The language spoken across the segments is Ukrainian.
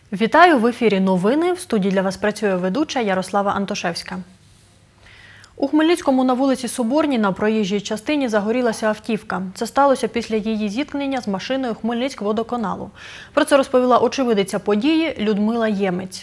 Вітаю! В ефірі новини. В студії для вас працює ведуча Ярослава Антошевська. У Хмельницькому на вулиці Соборній на проїжджій частині загорілася автівка. Це сталося після її зіткнення з машиною Хмельницькводоканалу. Про це розповіла очевидиця події Людмила Ємець.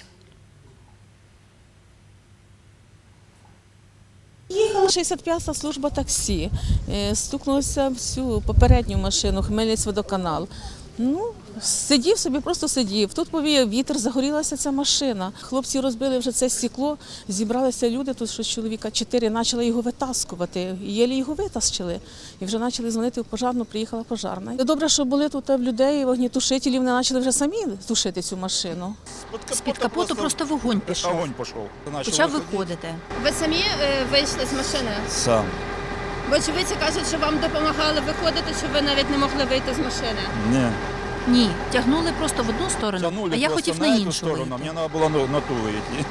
Їхала 65-та служба таксі, стукнулася в цю попередню машину Хмельницькводоканал. Сидів собі, просто сидів. Тут повіяв вітер, загорілася ця машина. Хлопці розбили вже це стекло, зібралися люди, тут щось чоловіка 4, почали його витаскувати. Єлі його витащили. І вже почали дзвонити в пожарну, приїхала пожарна. Добре, що були тут в людей, вогнетушителі, вони почали вже самі тушити цю машину. З-під капоту просто вогонь пішов. Почав виходити. Ви самі вийшли з машини? Сам. Бо очевидці кажуть, що вам допомагали виходити, що ви навіть не могли вийти з машини. Ні, тягнули просто в одну сторону, а я хотів на іншу вийти. Мені треба було на ту вийти.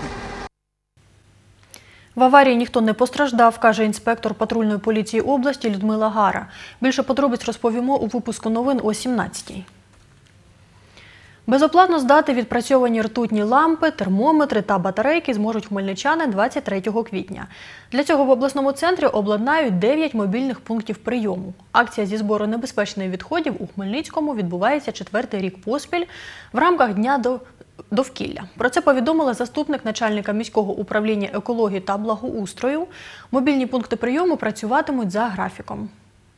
В аварії ніхто не постраждав, каже інспектор патрульної поліції області Людмила Гара. Більше подробиць розповімо у випуску новин о 17-й. Безоплатно здати відпрацьовані ртутні лампи, термометри та батарейки зможуть хмельничани 23 квітня. Для цього в обласному центрі обладнають 9 мобільних пунктів прийому. Акція зі збору небезпечних відходів у Хмельницькому відбувається 4-й рік поспіль в рамках Дня довкілля. Про це повідомила заступник начальника міського управління екології та благоустрою. Мобільні пункти прийому працюватимуть за графіком.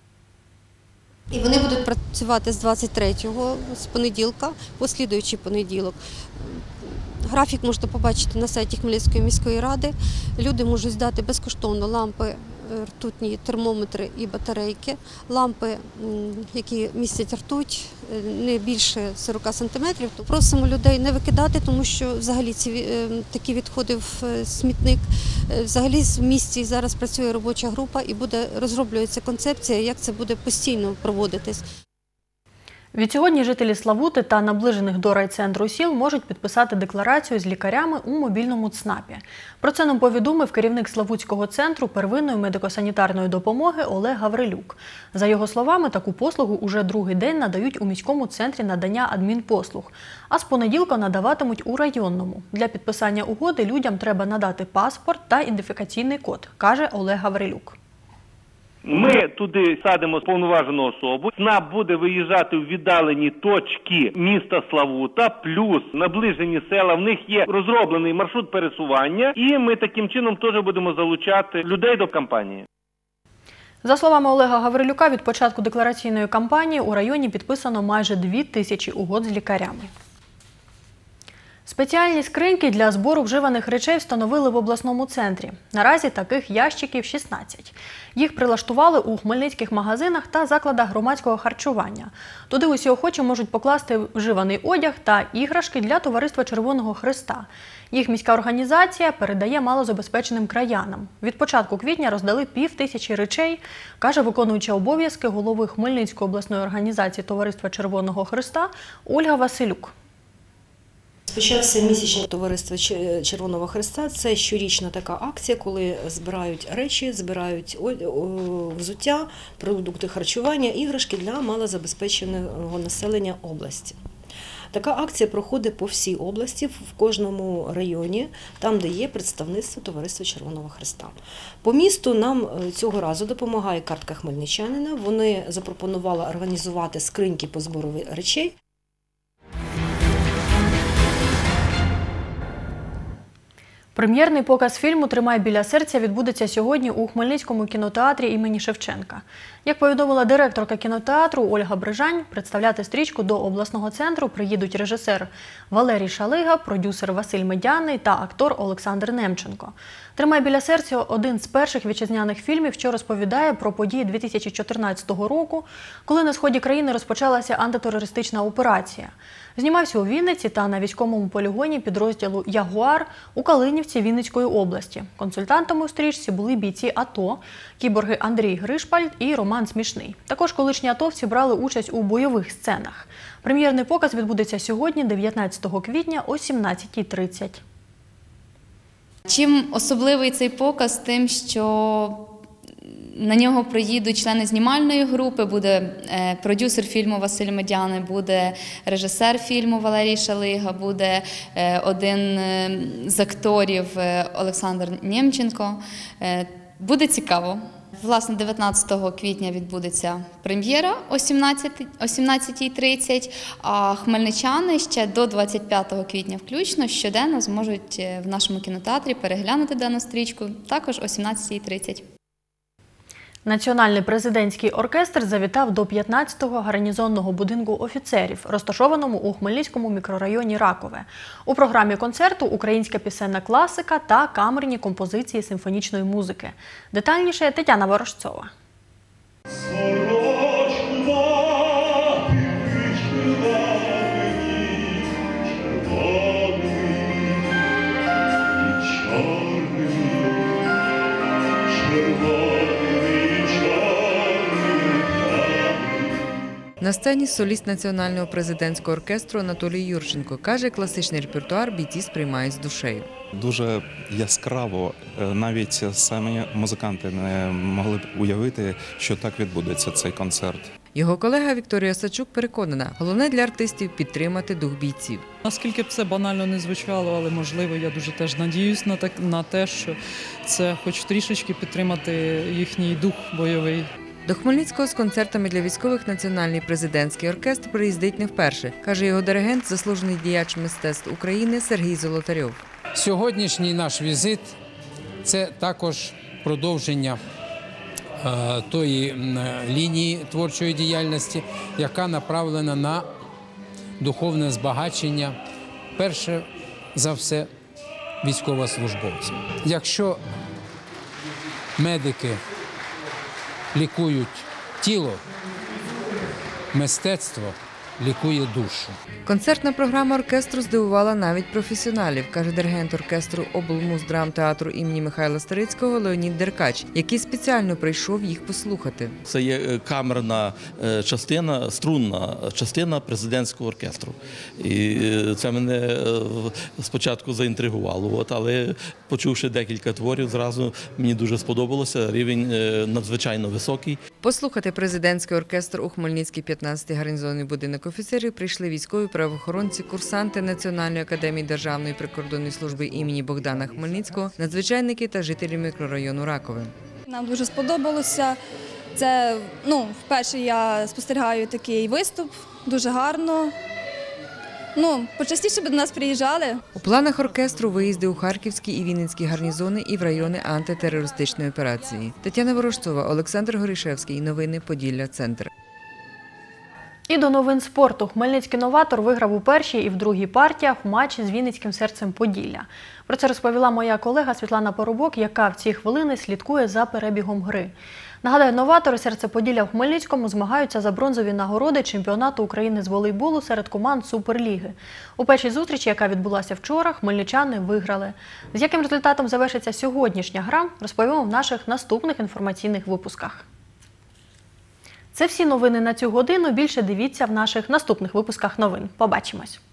І вони будуть працювати з 23-го, з понеділка, по слідуючий понеділок. Графік можете побачити на сайті Хмельницької міської ради. Люди можуть здати безкоштовно лампи, ртутні термометри і батарейки. Лампи, які містять ртуть, не більше 40 сантиметрів. Просимо людей не викидати, тому що взагалі такі відходи в смітник. Взагалі в місті зараз працює робоча група і розроблюється концепція, як це буде постійно проводитись. Відсьогодні жителі Славути та наближених до райцентру сіл можуть підписати декларацію з лікарями у мобільному ЦНАПі. Про це нам повідомив керівник Славутського центру первинної медико-санітарної допомоги Олег Гаврилюк. За його словами, таку послугу уже другий день надають у міському центрі надання адмінпослуг, а з понеділка надаватимуть у районному. Для підписання угоди людям треба надати паспорт та ідентифікаційний код, каже Олег Гаврилюк. Ми туди садимо повноважену особу, ЦНАП буде виїжджати в віддалені точки міста Славута, плюс наближені села, в них є розроблений маршрут пересування, і ми таким чином теж будемо залучати людей до кампанії. За словами Олега Гаврилюка, від початку деклараційної кампанії у районі підписано майже 2000 угод з лікарями. Спеціальні скриньки для збору вживаних речей встановили в обласному центрі. Наразі таких ящиків 16. Їх прилаштували у хмельницьких магазинах та закладах громадського харчування. Туди усі охочі можуть покласти вживаний одяг та іграшки для Товариства Червоного Хреста. Їх міська організація передає малозабезпеченим краянам. Від початку квітня роздали 5000 речей, каже виконуюча обов'язки голови Хмельницької обласної організації Товариства Червоного Хреста Ольга Василюк. Почався місячний Товариства Червоного Хреста. Це щорічна така акція, коли збирають речі, збирають взуття, продукти харчування, іграшки для малозабезпеченого населення області. Така акція проходить по всій області, в кожному районі, там, де є представництво Товариства Червоного Хреста. По місту нам цього разу допомагає картка хмельничанина. Вони запропонували організувати скриньки по збору речей. Прем'єрний показ фільму «Тримай біля серця» відбудеться сьогодні у Хмельницькому кінотеатрі імені Шевченка. Як повідомила директорка кінотеатру Ольга Брижань, представляти стрічку до обласного центру приїдуть режисер Валерій Шалига, продюсер Василь Медяний та актор Олександр Немченко. «Тримай біля серця» – один з перших вітчизняних фільмів, що розповідає про події 2014 року, коли на сході країни розпочалася антитерористична операція. Знімався у Вінниці та на військовому полігоні підрозділу «Ягуар» у Калинівці Вінницької області. Консультантами у стрічці були бійці АТО, кіборги Андрій Гришпальд і Роман Смішний. Також колишні атовці брали участь у бойових сценах. Прем'єрний показ відбудеться сьогодні, 19 квітня о 17:30. Чим особливий цей показ? Тим, що На нього приїдуть члени знімальної групи, буде продюсер фільму Василь Медяний, буде режисер фільму Валерій Шалига, буде один з акторів Олександр Нємченко. Буде цікаво. Власне, 19 квітня відбудеться прем'єра о 17:30, а хмельничани ще до 25 квітня включно щоденно зможуть в нашому кінотеатрі переглянути дану стрічку, також о 17:30. Національний президентський оркестр завітав до 15-го гарнізонного будинку офіцерів, розташованому у Хмельницькому мікрорайоні Ракове. У програмі концерту українська пісенна класика та камерні композиції симфонічної музики. Детальніше Тетяна Ворожцова. На сцені соліст Національного президентського оркестру Анатолій Юрченко. Каже, класичний репертуар бійці сприймають з душею. Дуже яскраво, навіть самі музиканти не могли б уявити, що так відбудеться цей концерт. Його колега Вікторія Сачук переконана, головне для артистів – підтримати дух бійців. Наскільки б це банально не звучало, але можливо, я дуже теж надіюсь на те, що це хоч трішечки підтримати їхній дух бойовий. До Хмельницького з концертами для військових Національний президентський оркестр приїздить не вперше, каже його диригент, заслужений діяч мистецтв України Сергій Золотарьов. Сьогоднішній наш візит – це також продовження тої лінії творчої діяльності, яка направлена на духовне збагачення, перше за все, військовослужбовців. Якщо медики лікують тіло, мистецтво лікує душу. Концертна програма оркестру здивувала навіть професіоналів, каже диригент оркестру облмуздрамтеатру імені Михайла Старицького Леонід Деркач, який спеціально прийшов їх послухати. Це є камерна частина, струнна частина президентського оркестру. І це мене спочатку заінтригувало, але почувши декілька творів, зразу мені дуже сподобалося, рівень надзвичайно високий. Послухати президентський оркестр у Хмельницький 15-й гарнізонний будинок офіцерів прийшли військові, правоохоронці, курсанти Національної академії Державної прикордонної служби імені Богдана Хмельницького, надзвичайники та жителі мікрорайону Ракове. Нам дуже сподобалося. Це, вперше я спостерігаю такий виступ, дуже гарно. Почастіше б до нас приїжджали. У планах оркестру виїзди у Харківський і Вінницький гарнізони і в райони антитерористичної операції. Тетяна Ворожцова, Олександр Горішевський. Новини Поділля. Центр. І до новин спорту. Хмельницький новатор виграв у першій і в другій партіях матч з Вінницьким серцем Поділля. Про це розповіла моя колега Світлана Поробок, яка в ці хвилини слідкує за перебігом гри. Нагадаю, новатори серця Поділля в Хмельницькому змагаються за бронзові нагороди чемпіонату України з волейболу серед команд Суперліги. У першій зустрічі, яка відбулася вчора, хмельничани виграли. З яким результатом завершиться сьогоднішня гра, розповімо в наших наступних інформаційних випусках. Це всі новини на цю годину. Більше дивіться в наших наступних випусках новин. Побачимось!